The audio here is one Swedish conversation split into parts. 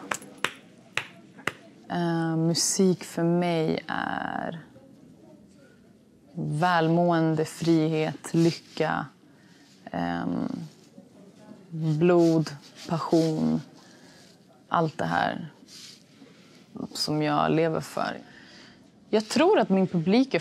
Musik för mig är välmående, frihet, lycka, blod, passion. Allt det här som jag lever för. Jag tror att min publik är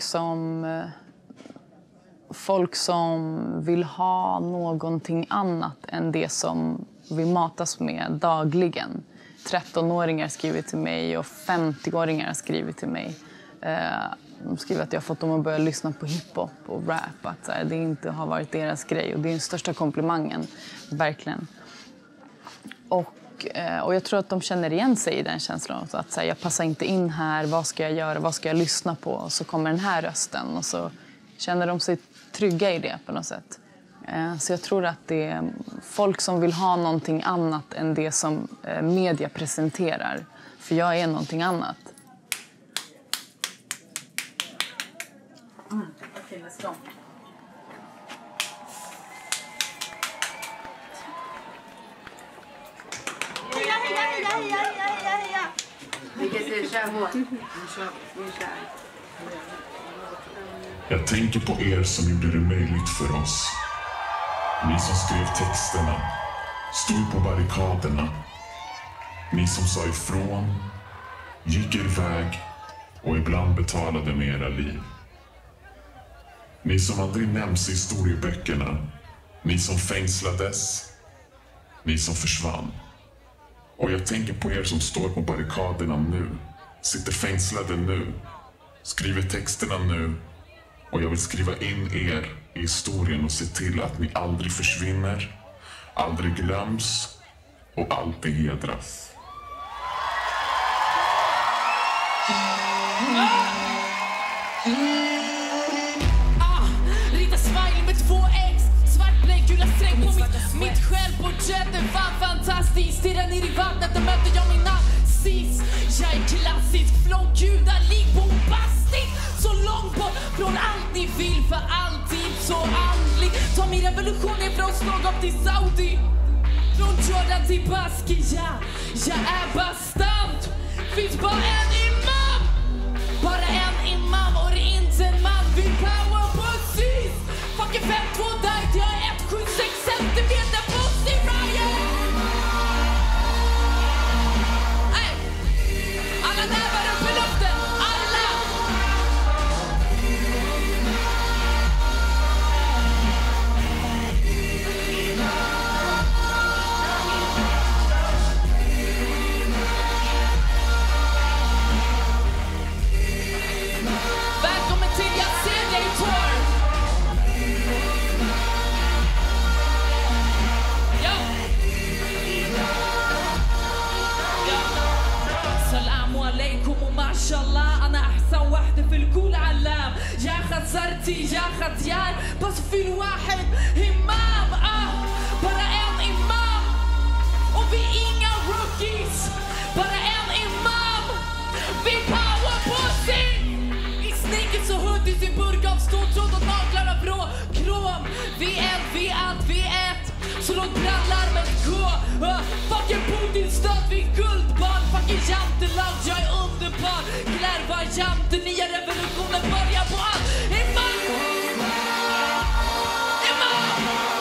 folk som vill ha någonting annat än det som vi matas med dagligen. 13-åringar skriver till mig och 50-åringar skriver till mig. De skriver att jag har fått dem att börja lyssna på hiphop och rap. Att det inte har varit deras grej. Och det är den största komplimangen, verkligen. Och jag tror att de känner igen sig i den känslan. Så att jag passar inte in här, vad ska jag göra, vad ska jag lyssna på? Och så kommer den här rösten och så känner de sig trygga i det på något sätt. Så jag tror att det är folk som vill ha någonting annat än det som media presenterar. För jag är någonting annat. Okej, let's go. Heja! Vilket är kör hårt. Jag tänker på er som gjorde det möjligt för oss. Ni som skrev texterna, stod på barrikaderna. Ni som sa ifrån, gick er väg och ibland betalade med era liv. Ni som aldrig nämns i historieböckerna. Ni som fängslades. Ni som försvann. Och jag tänker på er som står på barrikaderna nu. Sitter fängslade nu. Skriver texterna nu. Och jag vill skriva in er i historien och se till att ni aldrig försvinner, aldrig glöms och alltid hedras. Rita smiley med 2 X, svart bläck, gula sträck på mitt självporträtt. Det var fantastiskt, stirrar ner i vattnet, där möter jag min nazist. Jag är klassisk, flow-gudalig, bombastisk. Så långt bort från allt ni vill, för alltid så andlig. Ta min revolution ifrån Stockholm till Saudi. Från Jordan till Baskia. Jag är bastant. Finns bara en imam. Bara en imam och det är inte en man. Vi power precis. Fucking 5-2 diet, jag är 176 centimeter pussy riot. Hey. Alla nävar upp i luften. Alla. Välkommen till Jag ser dig tour. Ja. Salamu alaikum och mashallah. Ana ahsan wahda fil kul alam. Ya khasarti, ya khatjar. Bas fil wahid imam. Bara en imam. Och vi inga rookies. Bara en imam. Vi power pussy. I sneakers och hoodies, i burk av stortråd och naglar av rå krom. Vi är allt, vi ett. Så låt brandlarmet gå. Fucking Putin-stöd, vi guldbarn. Fucking janteland, jag är underbar. Glärva jante, nya revolutionen börjar på allt. Imam! Imam!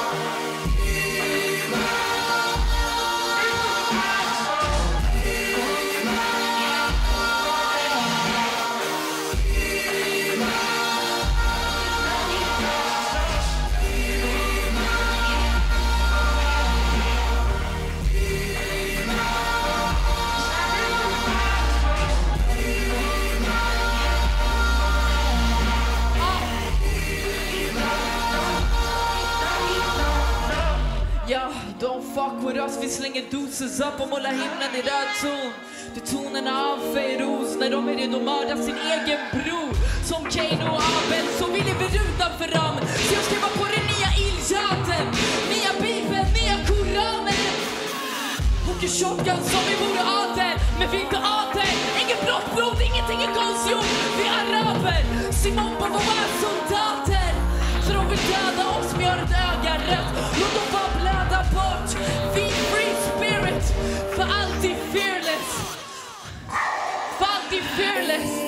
Ja, don't fuck with us. Vi slänger doses upp och målar himlen i röd ton. Det är tonerna av Feroz när de är redo att mörda sin egen bror. Som Cain och Abel så vill vi utanför dem. Så jag skriver på den nya iljaten, nya bibeln, nya koranen. Och en shotgun som vi vore adel. Men vi är inte adel. Ingen brottblod, ingenting är konstgjort. Vi är araber. Simon på våra soldater. Så de vill döda oss med ett öga rött. Låt dem bara blöda bort. Vi free spirit. För alltid Falty fearless. Falty fearless.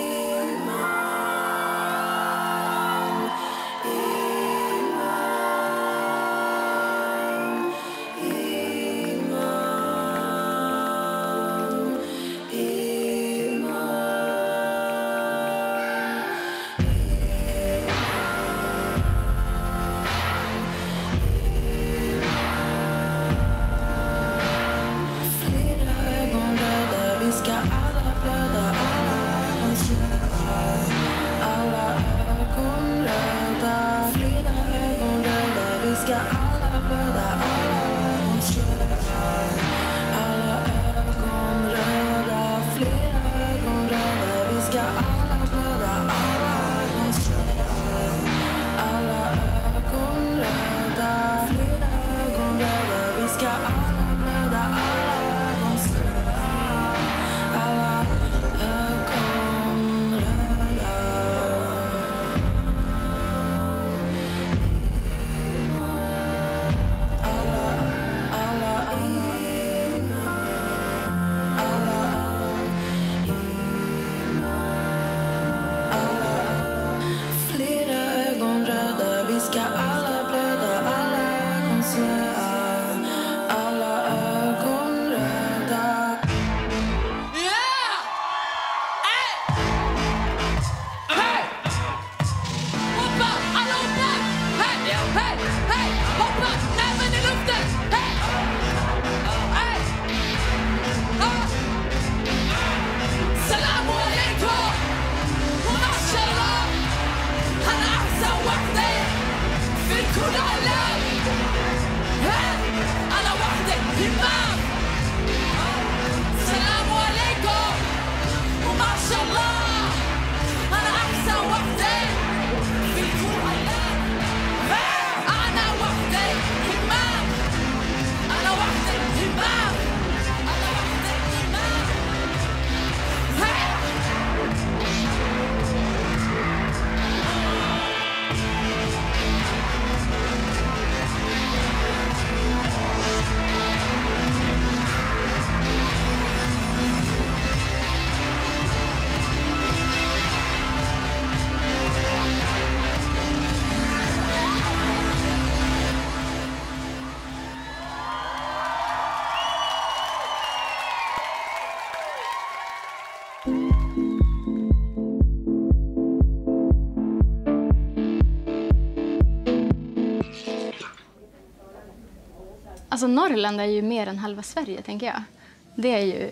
Alltså Norrland är ju mer än halva Sverige, tänker jag. Det är ju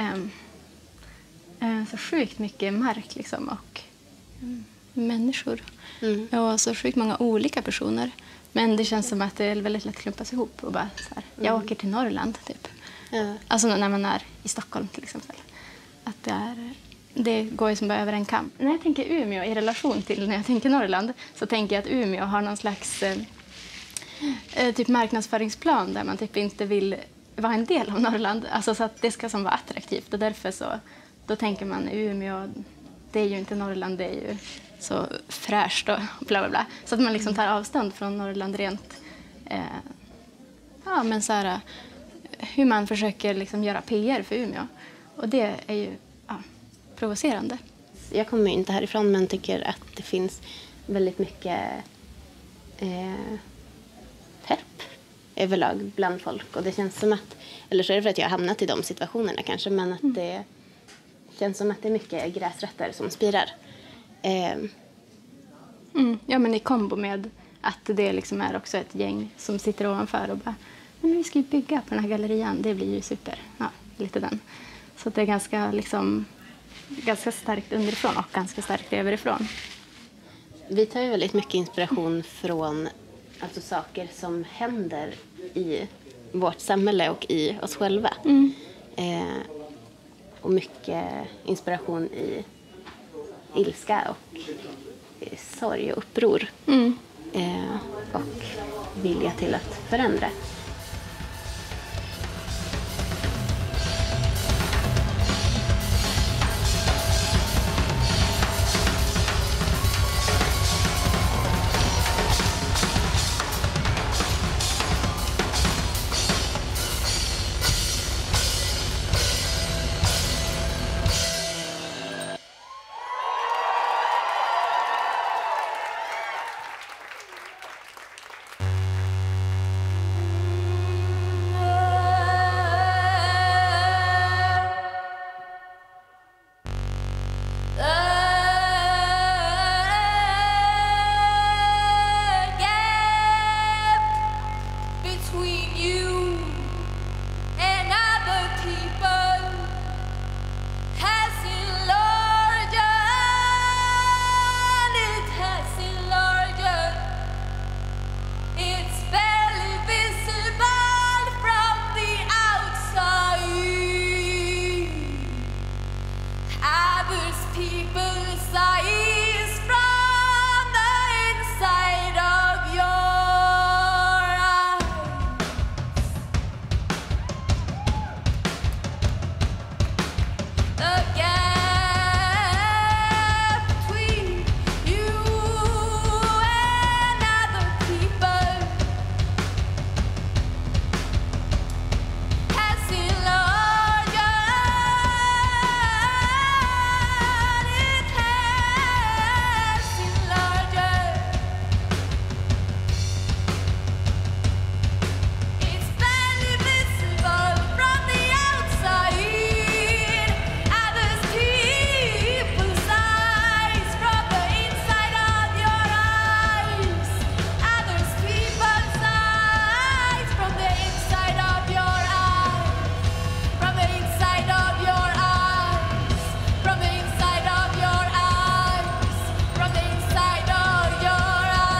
så sjukt mycket mark liksom, och människor. Och så sjukt många olika personer. Men det känns som att det är väldigt lätt klumpas ihop och bara så här, jag åker till Norrland typ. Alltså när man är i Stockholm till exempel. Att det går ju som bara över en kam. När jag tänker Umeå i relation till när jag tänker Norrland, så tänker jag att Umeå har någon slags typ marknadsföringsplan där man typ inte vill vara en del av Norrland. Alltså så att det ska som vara attraktivt. Och därför så, då tänker man Umeå, det är ju inte Norrland, det är ju så fräscht och bla bla bla. Så att man liksom tar avstånd från Norrland rent, ja men så här, hur man försöker liksom göra PR för Umeå. Och det är ju provocerande. Jag kommer inte härifrån, men tycker att det finns väldigt mycket pepp överlag bland folk. Och det känns som att, eller så är det för att jag har hamnat i de situationerna kanske, men att det känns som att det är mycket gräsrötter som spirar. Ja, men i kombo med att det liksom är också ett gäng som sitter ovanför och bara, men vi ska ju bygga på den här gallerian, det blir ju super. Ja, lite den. Så det är ganska liksom ganska starkt underifrån och ganska starkt överifrån. Vi tar ju väldigt mycket inspiration från alltså saker som händer i vårt samhälle och i oss själva. Och mycket inspiration i ilska och sorg och uppror. Och vilja till att förändra. people's eyes from the inside of your eyes. The gap between you and other people has enlarged. It has enlarged. It's barely visible from the outside. Others people's eyes from the inside of your eyes. Others people's eyes from the inside of your eyes. From the inside of your eyes. From the inside of your eyes. From the inside of your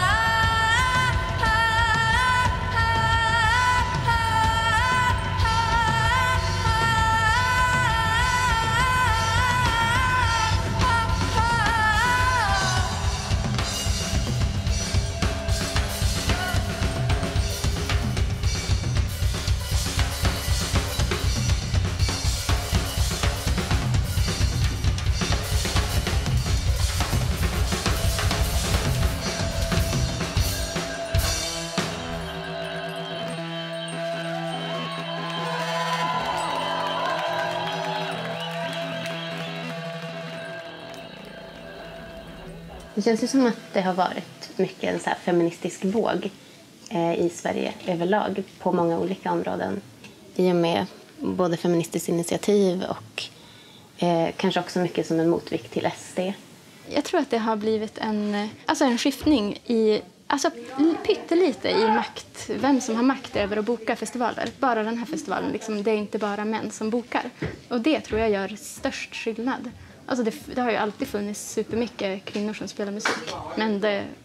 Det känns ju som att det har varit mycket en så här feministisk våg i Sverige överlag på många olika områden. I och med både feministiskt initiativ och kanske också mycket som en motvikt till SD. Jag tror att det har blivit en skiftning i, pyttelite i makt, vem som har makt över att boka festivaler. Bara den här festivalen, liksom, det är inte bara män som bokar. Och det tror jag gör störst skillnad. Alltså det har ju alltid funnits supermycket kvinnor som spelar musik. Men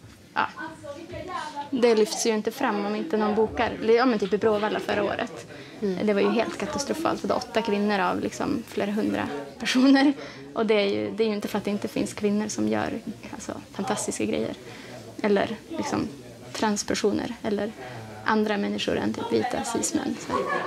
det lyfts ju inte fram om inte någon bokar. Ja, men typ i Bråvalla förra året. Det var ju helt katastrofalt. Det var 8 kvinnor av liksom flera hundra personer. Och det är ju inte för att det inte finns kvinnor som gör fantastiska grejer. Eller liksom transpersoner. Eller andra människor än typ vita cis-män.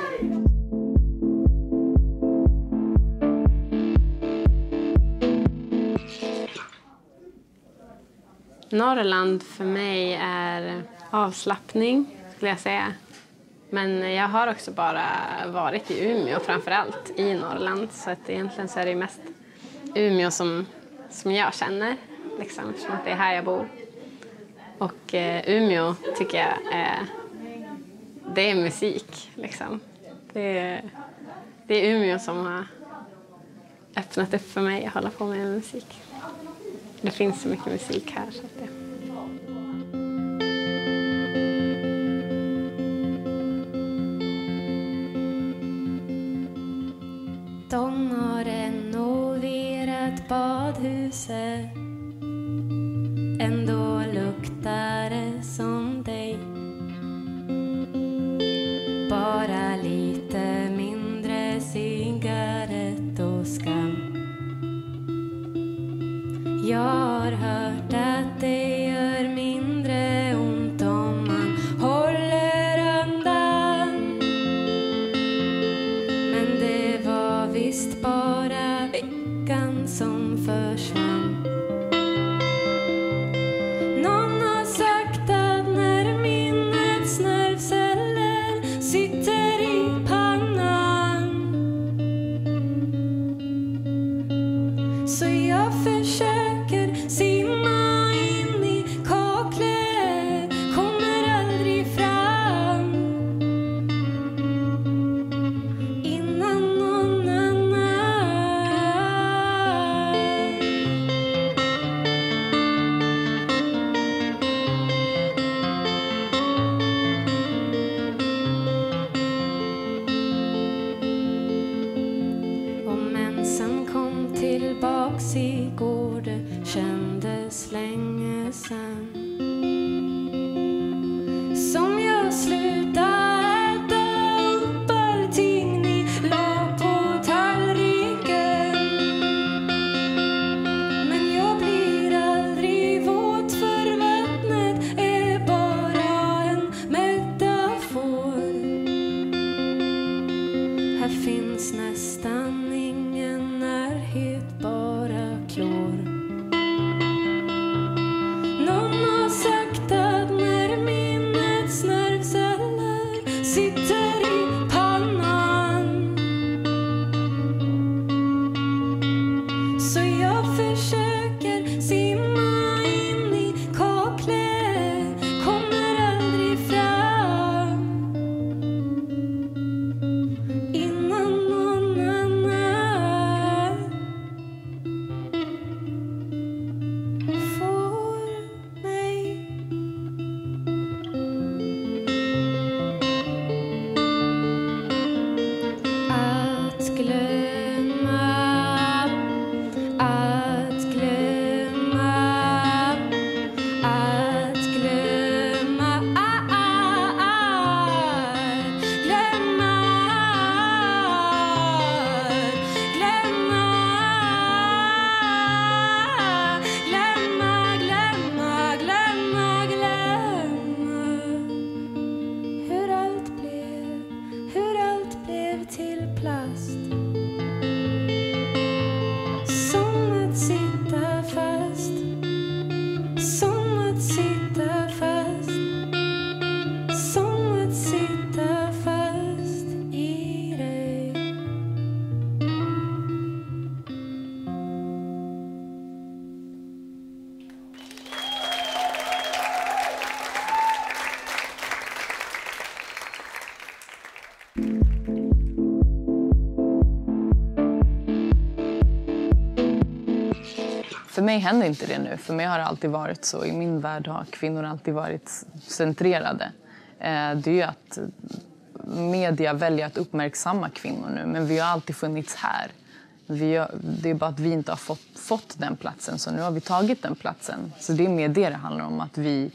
Norrland för mig är avslappning, skulle jag säga. Men jag har också bara varit i Umeå, framförallt i Norrland. Så att egentligen så är det mest Umeå som jag känner, liksom, eftersom det är här jag bor. Och Umeå tycker jag det är musik, liksom. Det är Umeå som har öppnat upp för mig att hålla på med musik. Det finns så mycket musik här. Så att det... De har renoverat badhuset. Ändå luktar det som dig. Bara lite mindre cigarett och skam. Jag har hört att det gör mindre ont om man håller andan. Men det var visst bara veckan som försvann. Någon har sagt att när minnets nervceller sitter i pannan, så jag försöker simma in i kaklet, kommer aldrig fram innan någon annan. Och mensen kom tillbaks igår, det kändes länge sen. Som jag slutade äta upp allting ni la på tallriken. För mig händer inte det nu. För mig har det alltid varit så. I min värld har kvinnor alltid varit centrerade. Det är ju att media väljer att uppmärksamma kvinnor nu. Men vi har alltid funnits här. Det är bara att vi inte har fått den platsen. Så nu har vi tagit den platsen. Så det är mer det handlar om. Att vi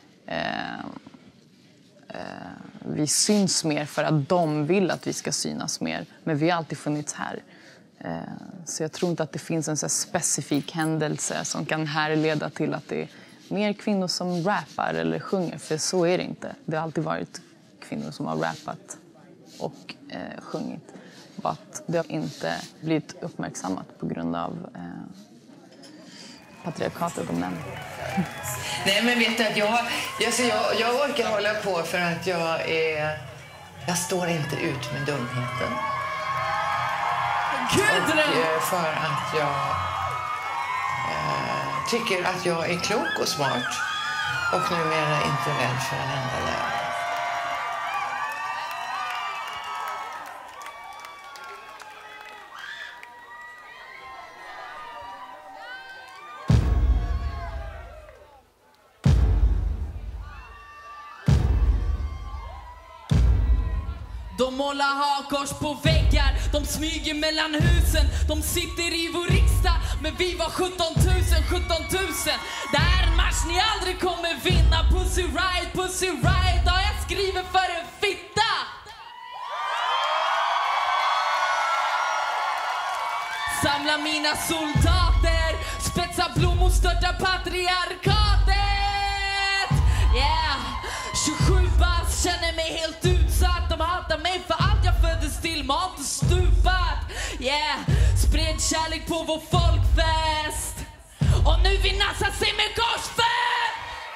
syns mer för att de vill att vi ska synas mer. Men vi har alltid funnits här. Så jag tror inte att det finns en så specifik händelse som kan härleda till att det är mer kvinnor som rappar eller sjunger. För så är det inte. Det har alltid varit kvinnor som har rappat och sjungit. Bara att det har inte blivit uppmärksammat på grund av patriarkatet och män. Nej, men vet du att jag orkar hålla på för att jag står inte ut med dumheten. Och för att jag tycker att jag är klok och smart och numera inte rädd för en enda lögn. De målar hakors på väggar, de smyger mellan husen. De sitter i vår riksdag, men vi var 17 000. Det är en match ni aldrig kommer vinna. Pussy riot, ja, jag skriver för en fitta. Samla mina soldater, spetsa blommor, störta patriarkatet. Yeah, 27 bass, känner mig helt utsatt. De hatar mig för allt jag föddes till, mat och stupat. Yeah, spred kärlek på vår folkfest. Och nu vill Nassa sig med korsfäst.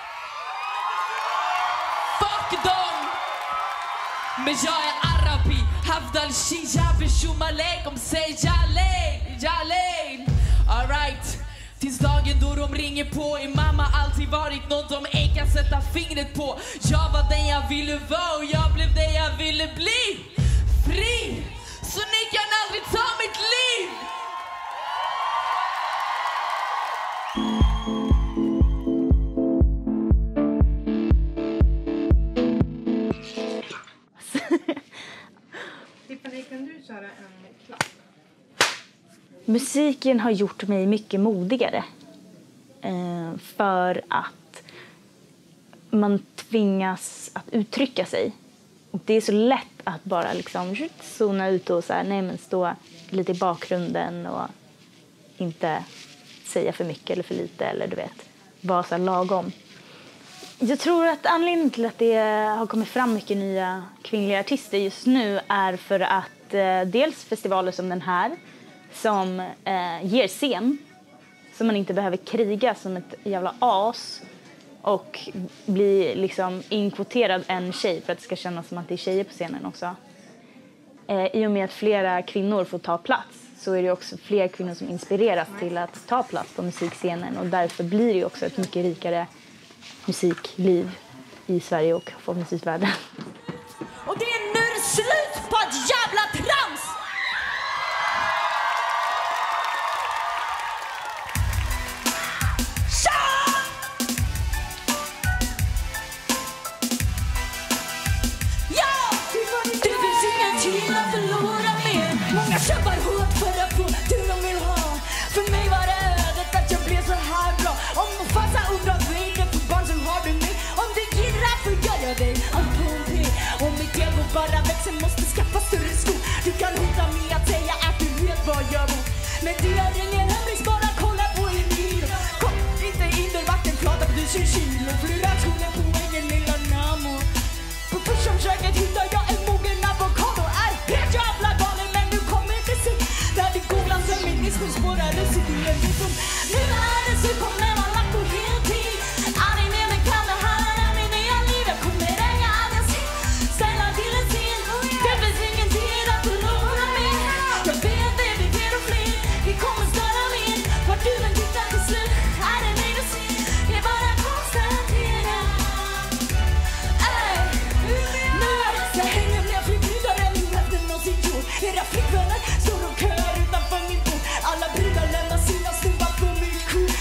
Fuck dem. Men jag är arabi, Havdal Shijabi Shumalekum, säg Jalein. Alright. Tills dagen då de ringer på är mamma alltid varit något de ej kan sätta fingret på. Jag var den jag ville vara och jag blev den jag ville bli. Fri, så ni kan aldrig ta mitt liv. Tiffany, kan du köra en klapp? Musiken har gjort mig mycket modigare. För att man tvingas att uttrycka sig. Och det är så lätt att bara liksom zona ut och så här, nej, men stå lite i bakgrunden och inte säga för mycket eller för lite, eller du vet, vara så här lagom. Jag tror att anledningen till att det har kommit fram mycket nya kvinnliga artister just nu är för att dels festivaler som den här som ger scen, så man inte behöver kriga som ett jävla as och bli liksom inkvoterad en tjej för att det ska kännas som att det är tjejer på scenen också. I och med att flera kvinnor får ta plats så är det också fler kvinnor som inspireras till att ta plats på musikscenen, och därför blir det också ett mycket rikare musikliv i Sverige och förhoppningsvis världen. Och det är nu slut på ett jävla trams! Jag kämpar hårt för att få det de vill ha. För mig var det ödet att jag blev så här bra. Om de fasta undrar vägen för barn som har du med. Om du gillar för gör jag dig allt på en P. Om mitt ego bara växer måste skaffa större skor. Du kan hota mig att säga att du vet vad jag bor. Men det är ingen hemlis, bara kolla på en bil. Kom inte in där vatten pratar på 1000 kilo. Flera skolan på egen lilla namo. På första försöket hittar jag en mogen avokado. Är helt jävla galen. Där det googlar feminismen spårar det sig till en vision. Nu är det så kommer man lagt på heltid. Aldrig mer med kan det här är min nya liv. Jag kommer äga allt jag ser. Ställa till en scen. Det finns ingen tid att förlora mer. Jag vet det, vi vet och fler. Vi kommer störa mer. Vart du än tittar till slut är det mig du ser. Det är bara konstatera. Nu så hänger jag flygvidare nu efter någonsin gjort. Era flickvänner står och köar utanför min bord. Alla brudar lämnar sina snubbar på mitt kort.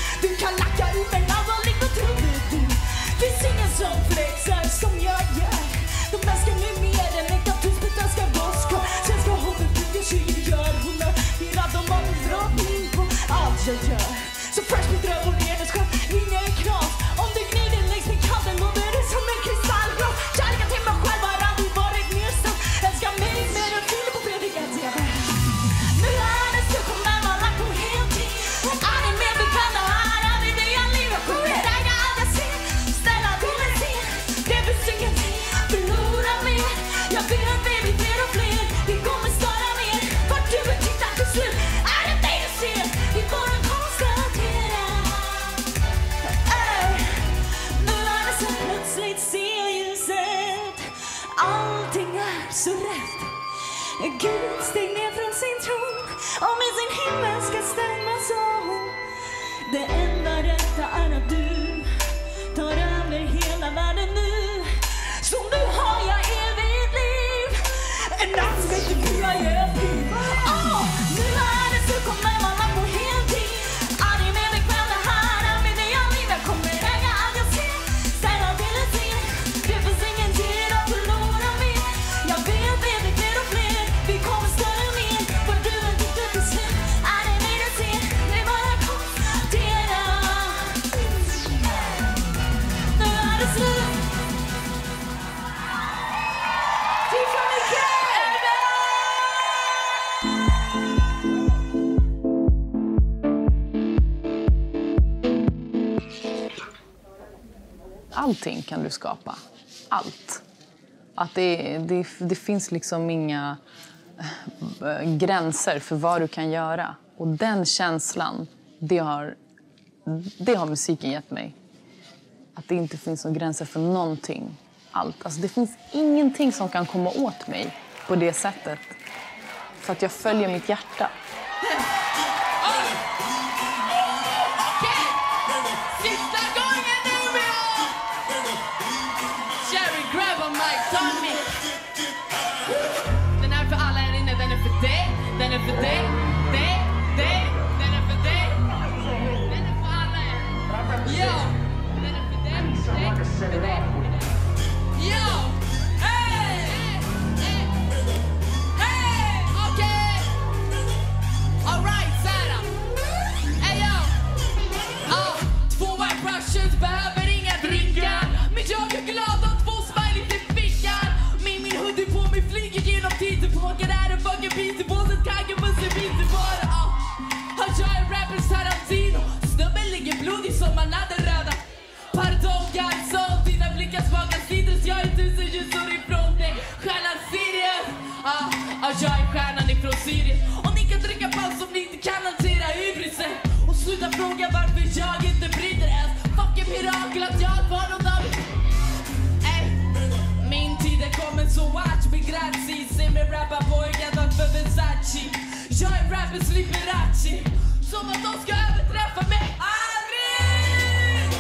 allt jag gör. Så fresh med dröm och ledarskap, inga knas. Om du gnider längs med kanten låter det som en kristallglas. Kärleken till mig själv har aldrig varit mer sann. Älskar mig mer än Filip och Fredrik att jag är. Nu är det så kommer man lagt på heltid. Aldrig mer bekvämda här, aldrig det jag lever på. Jag räknar allt jag ser, ställa till en scen. Det finns ingenting, förlora mer. Jag vet att det blir fler och fler. Vi kommer störa mer. Vart du vill titta till slut, är det dig du ser. Vi får en konstatera. Nu är det så plötsligt ser ljuset. Allting är så rätt. Gud steg ner från sin tron och med sin himmel ska stämma så. Det enda rätta är att du tar över hela världen nu. Så nu har jag evigt liv. En natt som inte blir jag liv. Nu är det så kommer man lagt på heltid. Aldrig mer bekväm det här är med det jag lever. Kommer äga allt jag ser, ställa till en scen. Det finns ingen tid att förlora mer. Jag vet det blir fler och fler. Vi kommer större mer. För du är inte till slut. Är det mig du ser, det är bara konstatera. Nu är det slut. Tack så mycket! Allting kan du skapa. Allt. Att det finns liksom inga gränser för vad du kan göra. Och den känslan, det har musiken gett mig. Att det inte finns några gränser för någonting. Allt. Alltså det finns ingenting som kan komma åt mig på det sättet. För att jag följer mitt hjärta. Sista gången nu med Sherry, grab on my tummy. Den är för alla här inne, den är för dig. Den är för dig, dig. Den är för dig. Den är för alla här. Yo, den är för dig, för dig. Yo, hey, okej. Alright, Sara. Hey yo. Två white russians behöver inga drinkar. Men jag är glad att få smiley till fickan. Min hoodie på mig flyger genom tiden. Påkar är en fucking piece i båset. Kaggen bussen finns i bara. Han kör en rappers Tarantino. Snubben ligger blodig som han hade röda. Pardon guys, dina blickar smakar citrus. Jag är 1000 ljusår ifrån dig. Stjärnan Sirius. Jag är stjärnan ifrån Syrien. Och ni kan dricka paus om ni inte kan hantera hybrisen. Och sluta fråga varför jag inte bryter ens. Fucking mirakel att jag var någon av min tid är kommen så watch me grazie. Se mig rappa pojkar för Versace. Jag är rappers Liberace. Som att de ska överträffa mig. Aldrig!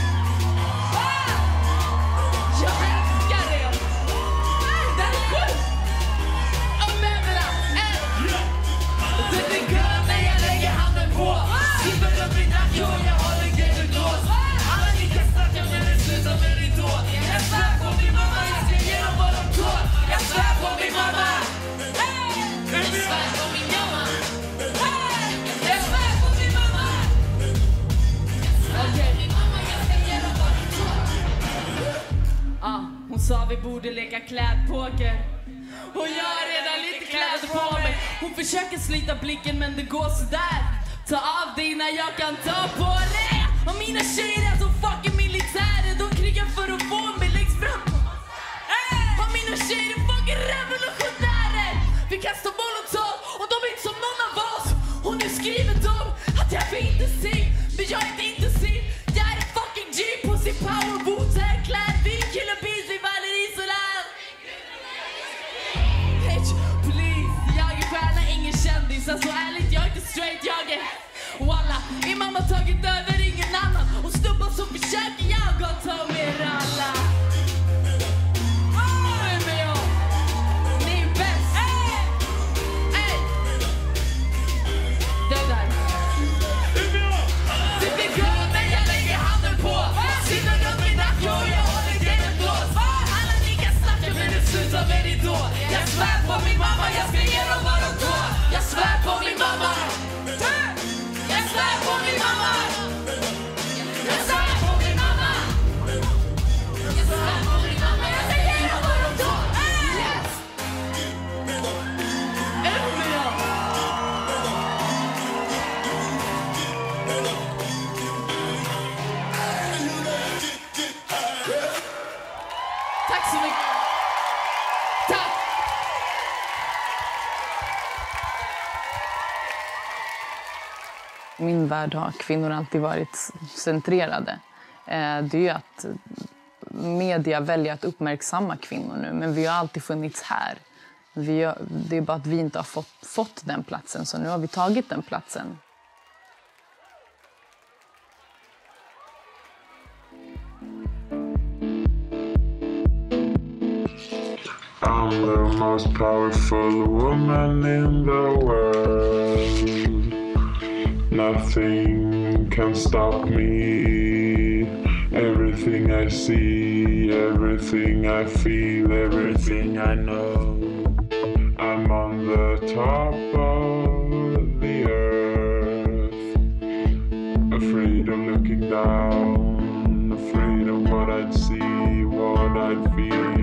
Jag älskar det. Det är sjukt. Och männen. Det är gött när jag lägger handen på. Sitter upp i nacken och jag håller grejen lås. Alla ni kan snacka men det slutar med ridå. Jag svär på min mamma, jag ska ge dem vad de tål. Jag svär på min mamma. Jag svär på min mamma. Jag svär på min mamma. Okej. Jag ska ge dem vad de tål. Hon sa vi borde leka klädpoker. Och jag har redan lite kläder på mig. Hon försöker slita blicken men det går sådär. Ta av dig innan jag kan ta på det. Och mina tjejer är som fucking militärer. De krigar för att få mig längst fram. Och mina tjejer är fucking revolutionärer. Vi kastar molotov och de är inte som någon av oss. Och nu skriver de att jag är intensiv. Men jag är inte intensiv. Jag är en fucking G på sin power boots. Här klädd, vi killar beats i Valerisolan. Please, jag är stjärna, ingen kändis. Alltså ärligt, jag är inte straight, jag är walla. Min mamma tagit över ingen annan. Och snubbar så försöker jag att ta med alla. Ni är bäst. Det där. Det blir gött när jag lägger handen på. Sitter runt min nacke och jag håller grejen blås. Alla ni kan snacka men det slutar med ridå. Jag svär på min mamma, jag ska ge dem vad de tål. Jag svär på min mamma. Jag svär min värld har kvinnor alltid varit centrerade. Det är ju att media väljer att uppmärksamma kvinnor nu, men vi har alltid funnits här. Det är bara att vi inte har fått den platsen, så nu har vi tagit den platsen. I'm the most powerful woman in the world. Nothing can stop me. Everything I see, everything I feel, everything I know. I'm on the top of the earth. Afraid of looking down, afraid of what I'd see, what I'd feel.